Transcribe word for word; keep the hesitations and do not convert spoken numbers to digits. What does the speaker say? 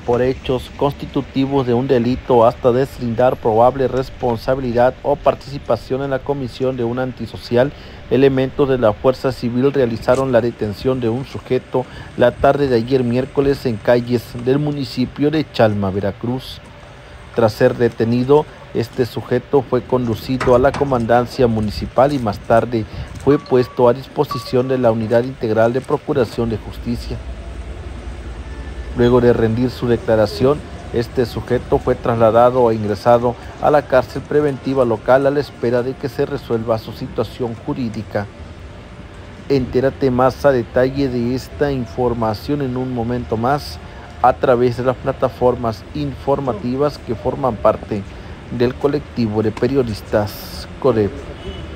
por hechos constitutivos de un delito hasta deslindar probable responsabilidad o participación en la comisión de un antisocial, elementos de la Fuerza Civil realizaron la detención de un sujeto la tarde de ayer miércoles en calles del municipio de Chalma, Veracruz. Tras ser detenido, este sujeto fue conducido a la comandancia municipal y más tarde fue puesto a disposición de la Unidad Integral de Procuración de Justicia. Luego de rendir su declaración, este sujeto fue trasladado e ingresado a la cárcel preventiva local a la espera de que se resuelva su situación jurídica. Entérate más a detalle de esta información en un momento más a través de las plataformas informativas que forman parte del colectivo de periodistas CODEP.